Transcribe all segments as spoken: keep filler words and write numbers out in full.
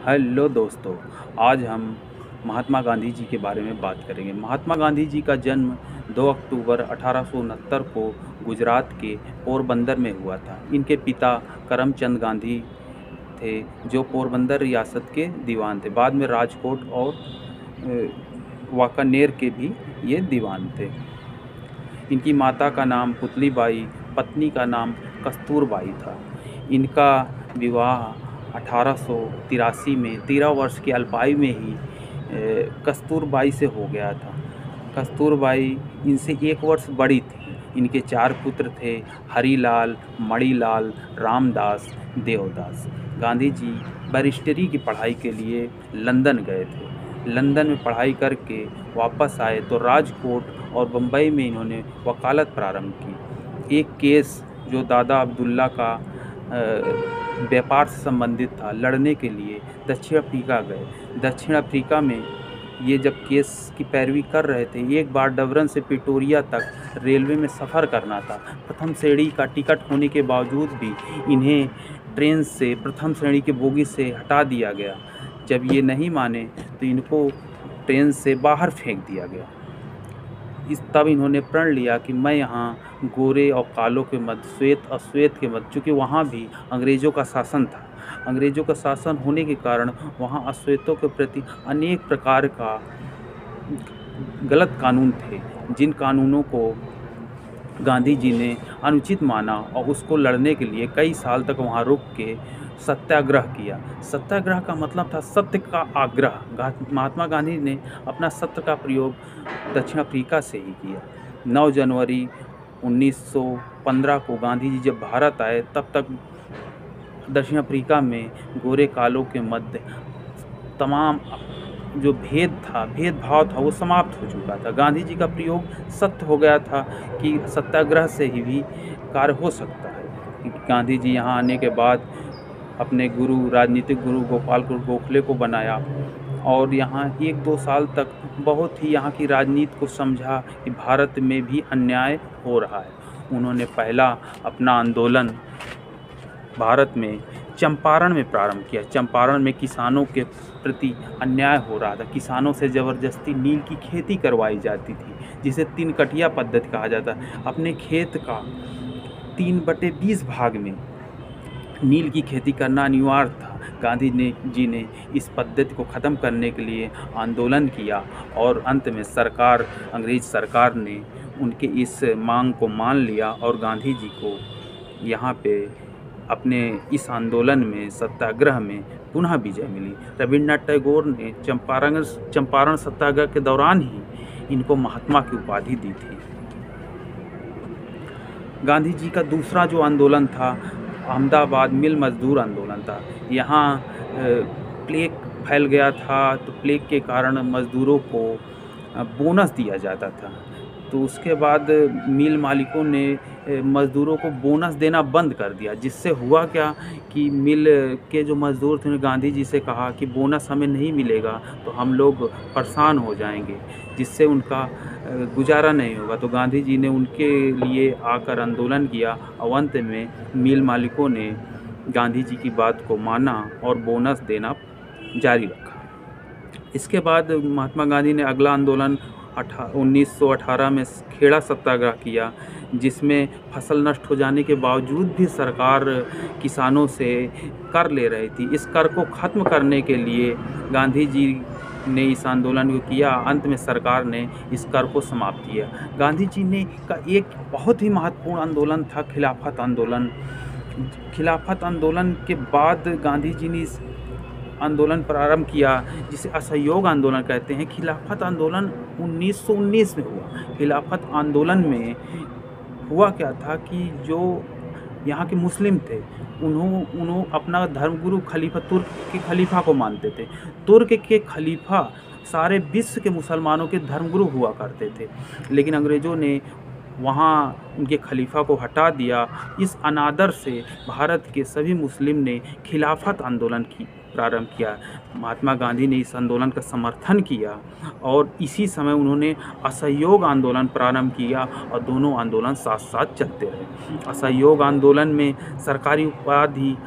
Hello दोस्तों, आज हम महात्मा गांधी जी के बारे में बात करेंगे। महात्मा गांधी जी का जन्म दो अक्टूबर अठारह सौ उनहत्तर को गुजरात के पोरबंदर में हुआ था। इनके पिता करमचंद गांधी थे, जो पोरबंदर रियासत के दीवान थे। बाद में राजकोट और अ, वांकानेर के भी ये दीवान थे। इनकी माता का नाम पुतलीबाई, पत्नी का नाम कस्तूरबाई था। इनका विवाह अठारह सौ तिरासी में तेरह वर्ष की अल्पायु में ही अ, कस्तूरबाई से हो गया था। कस्तूरबाई इनसे एक वर्ष बड़ी थी। इनके चार पुत्र थे, हरीलाल, मणिलाल, रामदास, देवदास। गांधी जी बैरिस्टरी की पढ़ाई के लिए लंदन गए थे। लंदन में पढ़ाई करके वापस आए तो राजकोट और बम्बई में इन्होंने वकालत प्रारंभ की। एक केस जो दादा अब्दुल्ला का अ, व्यापार से संबंधित था, लड़ने के लिए दक्षिण अफ्रीका गए। दक्षिण अफ्रीका में ये जब केस की पैरवी कर रहे थे, एक बार डबरन से प्रिटोरिया तक रेलवे में सफ़र करना था। प्रथम श्रेणी का टिकट होने के बावजूद भी इन्हें ट्रेन से प्रथम श्रेणी के बोगी से हटा दिया गया। जब ये नहीं माने तो इनको ट्रेन से बाहर फेंक दिया गया। इस तब इन्होंने प्रण लिया कि मैं यहाँ गोरे और कालों के मध्य, श्वेत और श्वेत के मध्य, चूँकि वहाँ भी अंग्रेज़ों का शासन था। अंग्रेज़ों का शासन होने के कारण वहाँ अश्वेतों के प्रति अनेक प्रकार का गलत कानून थे, जिन कानूनों को गांधी जी ने अनुचित माना और उसको लड़ने के लिए कई साल तक वहाँ रुक के सत्याग्रह किया। सत्याग्रह का मतलब था सत्य का आग्रह। महात्मा गांधी ने अपना सत्य का प्रयोग दक्षिण अफ्रीका से ही किया। नौ जनवरी उन्नीस सौ पंद्रह को गांधी जी जब भारत आए, तब तक दक्षिण अफ्रीका में गोरे कालों के मध्य तमाम जो भेद था, भेदभाव था, वो समाप्त हो चुका था। गांधी जी का प्रयोग सत्य हो गया था कि सत्याग्रह से ही भी कार्य हो सकता है। गांधी जी यहाँ आने के बाद अपने गुरु, राजनीतिक गुरु गोपाल गोखले को बनाया और यहाँ एक दो साल तक बहुत ही यहाँ की राजनीति को समझा कि भारत में भी अन्याय हो रहा है। उन्होंने पहला अपना आंदोलन भारत में चंपारण में प्रारंभ किया। चंपारण में किसानों के प्रति अन्याय हो रहा था। किसानों से ज़बरदस्ती नील की खेती करवाई जाती थी, जिसे तीन कटिया पद्धति कहा जाता है। अपने खेत का तीन बटे बीस भाग में नील की खेती करना अनिवार्य था। गांधी ने जी ने इस पद्धति को ख़त्म करने के लिए आंदोलन किया और अंत में सरकार, अंग्रेज़ सरकार ने उनके इस मांग को मान लिया और गांधी जी को यहाँ पे अपने इस आंदोलन में, सत्याग्रह में पुनः विजय मिली। रविन्द्रनाथ टैगोर ने चंपारण चंपारण सत्याग्रह के दौरान ही इनको महात्मा की उपाधि दी थी। गांधी जी का दूसरा जो आंदोलन था, अहमदाबाद मिल मजदूर आंदोलन था। यहाँ प्लेग फैल गया था, तो प्लेग के कारण मज़दूरों को बोनस दिया जाता था। तो उसके बाद मिल मालिकों ने मज़दूरों को बोनस देना बंद कर दिया, जिससे हुआ क्या कि मिल के जो मज़दूर थे, गांधी जी से कहा कि बोनस हमें नहीं मिलेगा तो हम लोग परेशान हो जाएंगे, जिससे उनका गुजारा नहीं होगा। तो गांधी जी ने उनके लिए आकर आंदोलन किया और अंत में मिल मालिकों ने गांधी जी की बात को माना और बोनस देना जारी रखा। इसके बाद महात्मा गांधी ने अगला आंदोलन उन्नीस सौ अठारह में खेड़ा सत्याग्रह किया, जिसमें फसल नष्ट हो जाने के बावजूद भी सरकार किसानों से कर ले रही थी। इस कर को ख़त्म करने के लिए गांधी जी ने इस आंदोलन को किया। अंत में सरकार ने इस कर को समाप्त किया। गांधी जी ने का एक बहुत ही महत्वपूर्ण आंदोलन था खिलाफत आंदोलन। खिलाफत आंदोलन के बाद गांधी जी ने इस आंदोलन प्रारंभ किया, जिसे असहयोग आंदोलन कहते हैं। खिलाफत आंदोलन उन्नीस सौ उन्नीस में हुआ। खिलाफत आंदोलन में हुआ क्या था कि जो यहाँ के मुस्लिम थे, उन्हों उन्हों अपना धर्मगुरु खलीफा, तुर्क के खलीफा को मानते थे। तुर्क के खलीफा सारे विश्व के मुसलमानों के धर्मगुरु हुआ करते थे, लेकिन अंग्रेज़ों ने वहाँ उनके खलीफा को हटा दिया। इस अनादर से भारत के सभी मुस्लिम ने खिलाफत आंदोलन की प्रारंभ किया। महात्मा गांधी ने इस आंदोलन का समर्थन किया और इसी समय उन्होंने असहयोग आंदोलन प्रारंभ किया और दोनों आंदोलन साथ साथ चलते रहे। असहयोग आंदोलन में सरकारी उपाधि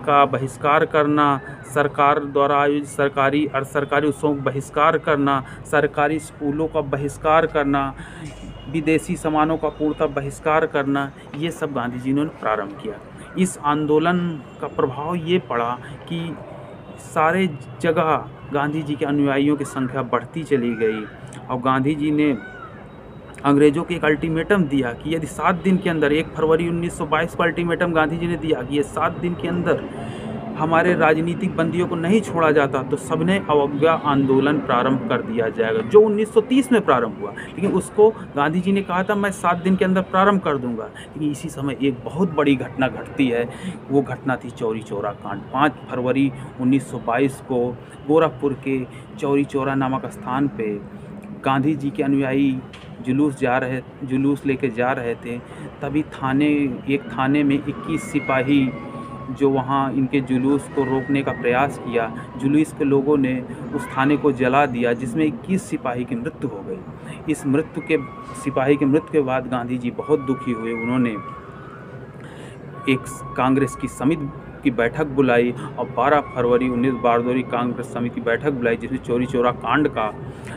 का बहिष्कार करना, सरकार द्वारा आयोजित सरकारी और सरकारी उत्सवों का बहिष्कार करना, सरकारी स्कूलों का बहिष्कार करना, विदेशी सामानों का पूर्णतः बहिष्कार करना, ये सब गांधी जी ने प्रारंभ किया। इस आंदोलन का प्रभाव ये पड़ा कि सारे जगह गांधी जी के अनुयायियों की संख्या बढ़ती चली गई और गांधी जी ने अंग्रेज़ों को एक अल्टीमेटम दिया कि यदि सात दिन के अंदर, एक फरवरी उन्नीस सौ बाईस को अल्टीमेटम गांधी जी ने दिया कि ये सात दिन के अंदर हमारे राजनीतिक बंदियों को नहीं छोड़ा जाता तो सबने अवज्ञा आंदोलन प्रारंभ कर दिया जाएगा, जो उन्नीस सौ तीस में प्रारंभ हुआ। लेकिन उसको गांधी जी ने कहा था मैं सात दिन के अंदर प्रारंभ कर दूंगा। लेकिन इसी समय एक बहुत बड़ी घटना घटती है, वो घटना थी चौरी चौरा कांड। पाँच फरवरी उन्नीस सौ बाईस को गोरखपुर के चौरी चौरा नामक स्थान पे गांधी जी के अनुयायी जुलूस जा रहे जुलूस लेके जा रहे थे। तभी थाने एक थाने में इक्कीस सिपाही जो वहाँ इनके जुलूस को रोकने का प्रयास किया, जुलूस के लोगों ने उस थाने को जला दिया, जिसमें इक्कीस सिपाही की मृत्यु हो गई। इस मृत्यु के सिपाही की मृत्यु के बाद गांधी जी बहुत दुखी हुए। उन्होंने एक कांग्रेस की समिति की बैठक बुलाई और बारह फरवरी उन्नीस बारदौरी कांग्रेस समिति की बैठक बुलाई, जिसमें चौरी चौरा कांड का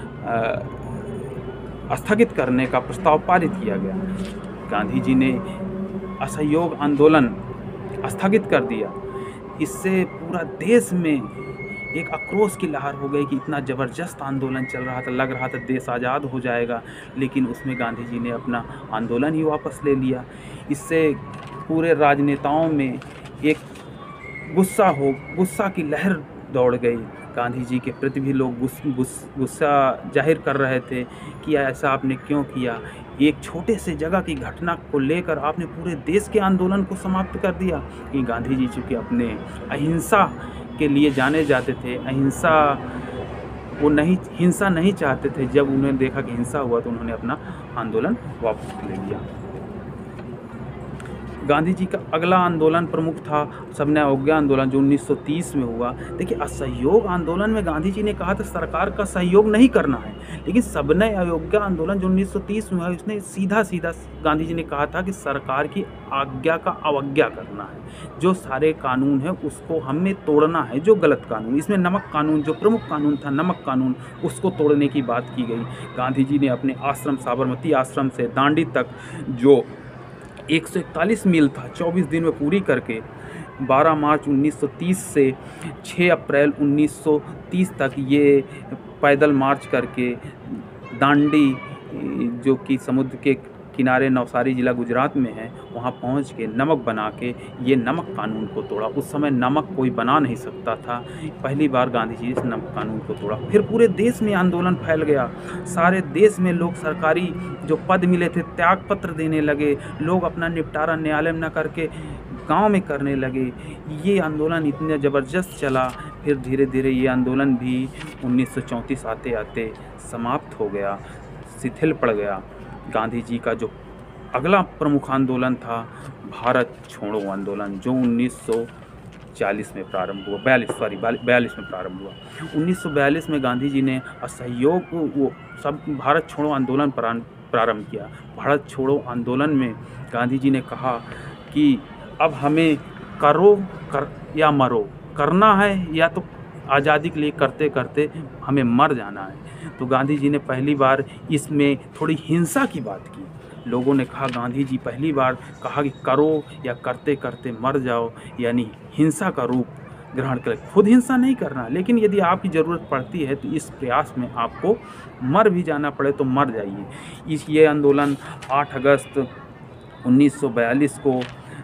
स्थगित करने का प्रस्ताव पारित किया गया। गांधी जी ने असहयोग आंदोलन स्थगित कर दिया। इससे पूरा देश में एक आक्रोश की लहर हो गई कि इतना ज़बरदस्त आंदोलन चल रहा था, लग रहा था देश आज़ाद हो जाएगा, लेकिन उसमें गांधी जी ने अपना आंदोलन ही वापस ले लिया। इससे पूरे राजनेताओं में एक गुस्सा हो गुस्सा की लहर दौड़ गई। गांधी जी के प्रति भी लोग गुस, गुस, गुस्सा जाहिर कर रहे थे कि ऐसा आपने क्यों किया। एक छोटे से जगह की घटना को लेकर आपने पूरे देश के आंदोलन को समाप्त कर दिया। कि गांधी जी चूँकि अपने अहिंसा के लिए जाने जाते थे, अहिंसा वो नहीं हिंसा नहीं चाहते थे। जब उन्होंने देखा कि हिंसा हुआ तो उन्होंने अपना आंदोलन वापस ले लिया। गांधी जी का अगला आंदोलन प्रमुख था सबने अवज्ञा आंदोलन, जो उन्नीस सौ तीस में हुआ। देखिए, असहयोग आंदोलन में गांधी जी ने कहा था सरकार का सहयोग नहीं करना है, लेकिन सबने अवज्ञा आंदोलन जो उन्नीस सौ तीस में हुआ, उसने सीधा सीधा गांधी जी ने कहा था कि सरकार की आज्ञा का अवज्ञा करना है। जो सारे कानून है उसको हमें तोड़ना है, जो गलत कानून, इसमें नमक कानून जो प्रमुख कानून था, नमक कानून, उसको तोड़ने की बात की गई। गांधी जी ने अपने आश्रम साबरमती आश्रम से दांडी तक जो एक सौ इकतालीस मील था, चौबीस दिन में पूरी करके बारह मार्च उन्नीस सौ तीस से छह अप्रैल उन्नीस सौ तीस तक ये पैदल मार्च करके दांडी, जो कि समुद्र के किनारे नवसारी ज़िला गुजरात में है, वहाँ पहुँच के नमक बना के ये नमक कानून को तोड़ा। उस समय नमक कोई बना नहीं सकता था, पहली बार गांधी जी इस नमक कानून को तोड़ा। फिर पूरे देश में आंदोलन फैल गया। सारे देश में लोग सरकारी जो पद मिले थे त्याग पत्र देने लगे, लोग अपना निपटारा न्यायालय में न करके गांव में करने लगे। ये आंदोलन इतना ज़बरदस्त चला, फिर धीरे धीरे ये आंदोलन भी उन्नीस सौ चौंतीस आते आते समाप्त हो गया, शिथिल पड़ गया। गांधी जी का जो अगला प्रमुख आंदोलन था भारत छोड़ो आंदोलन, जो उन्नीस सौ चालीस में प्रारंभ हुआ, बयालीस सॉरी बयालीस में प्रारंभ हुआ। उन्नीस सौ बयालीस में गांधी जी ने असहयोग वो सब भारत छोड़ो आंदोलन प्रारंभ किया। भारत छोड़ो आंदोलन में गांधी जी ने कहा कि अब हमें करो कर या मरो, करना है या तो आज़ादी के लिए करते करते हमें मर जाना है। तो गांधी जी ने पहली बार इसमें थोड़ी हिंसा की बात की। लोगों ने कहा, गांधी जी पहली बार कहा कि करो या करते करते मर जाओ, यानी हिंसा का रूप ग्रहण करें। खुद हिंसा नहीं करना, लेकिन यदि आपकी ज़रूरत पड़ती है तो इस प्रयास में आपको मर भी जाना पड़े तो मर जाइए। इस ये आंदोलन आठ अगस्त उन्नीस सौ बयालीस को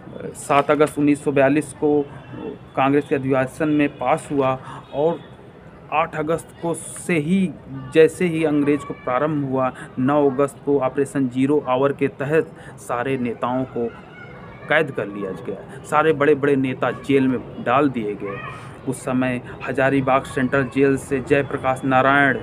सात अगस्त उन्नीस सौ बयालीस को कांग्रेस के अधिवेशन में पास हुआ और आठ अगस्त को से ही जैसे ही अंग्रेज को प्रारंभ हुआ, नौ अगस्त को ऑपरेशन जीरो आवर के तहत सारे नेताओं को कैद कर लिया गया। सारे बड़े बड़े नेता जेल में डाल दिए गए। उस समय हजारीबाग सेंट्रल जेल से जयप्रकाश नारायण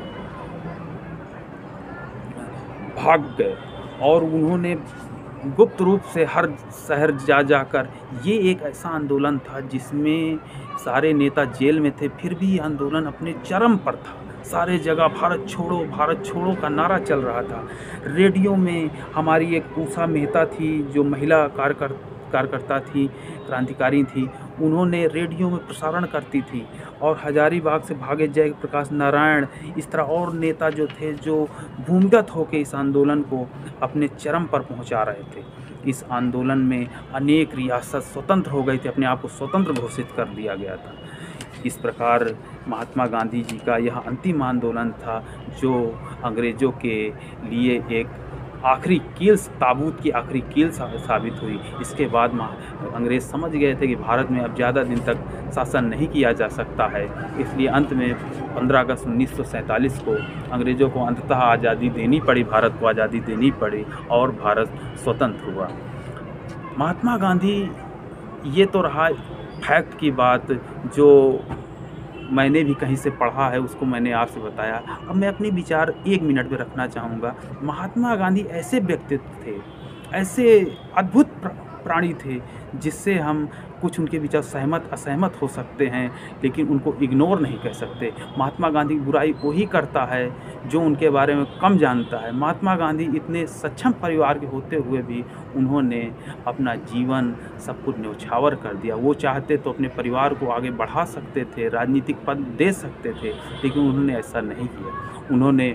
भाग गए और उन्होंने गुप्त रूप से हर शहर जा जाकर, ये एक ऐसा आंदोलन था जिसमें सारे नेता जेल में थे, फिर भी आंदोलन अपने चरम पर था। सारे जगह भारत छोड़ो भारत छोड़ो का नारा चल रहा था। रेडियो में हमारी एक उषा मेहता थी, जो महिला कार्यकर कार्यकर्ता थी, क्रांतिकारी थी, उन्होंने रेडियो में प्रसारण करती थी और हजारीबाग से भागे जयप्रकाश नारायण, इस तरह और नेता जो थे जो भूमिगत होकर इस आंदोलन को अपने चरम पर पहुंचा रहे थे। इस आंदोलन में अनेक रियासत स्वतंत्र हो गई थी, अपने आप को स्वतंत्र घोषित कर दिया गया था। इस प्रकार महात्मा गांधी जी का यह अंतिम आंदोलन था जो अंग्रेज़ों के लिए एक आखिरी कील, ताबूत की आखिरी कील साबित हुई। इसके बाद अंग्रेज़ समझ गए थे कि भारत में अब ज़्यादा दिन तक शासन नहीं किया जा सकता है, इसलिए अंत में पंद्रह अगस्त उन्नीस सौ सैंतालीस को अंग्रेज़ों को अंततः आज़ादी देनी पड़ी, भारत को आज़ादी देनी पड़ी और भारत स्वतंत्र हुआ। महात्मा गांधी, ये तो रहा फैक्ट की बात जो मैंने भी कहीं से पढ़ा है, उसको मैंने आपसे बताया। अब मैं अपने विचार एक मिनट में रखना चाहूँगा। महात्मा गांधी ऐसे व्यक्तित्व थे, ऐसे अद्भुत प्राणी थे जिससे हम कुछ उनके विचार सहमत असहमत हो सकते हैं, लेकिन उनको इग्नोर नहीं कर सकते। महात्मा गांधी बुराई वही करता है जो उनके बारे में कम जानता है। महात्मा गांधी इतने सक्षम परिवार के होते हुए भी उन्होंने अपना जीवन सब कुछ न्यौछावर कर दिया। वो चाहते तो अपने परिवार को आगे बढ़ा सकते थे, राजनीतिक पद दे सकते थे, लेकिन उन्होंने ऐसा नहीं किया। उन्होंने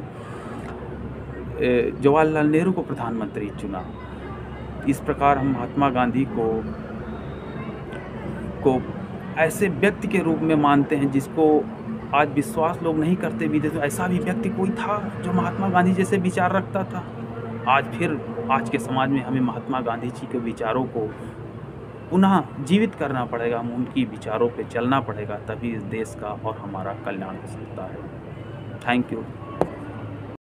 जवाहरलाल नेहरू को प्रधानमंत्री चुना। इस प्रकार हम महात्मा गांधी को को ऐसे व्यक्ति के रूप में मानते हैं जिसको आज विश्वास लोग नहीं करते भी थे, तो ऐसा भी व्यक्ति कोई था जो महात्मा गांधी जैसे विचार रखता था। आज फिर आज के समाज में हमें महात्मा गांधी जी के विचारों को पुनः जीवित करना पड़ेगा, हम उनकी विचारों पे चलना पड़ेगा, तभी इस देश का और हमारा कल्याण हो सकता है। Thank you.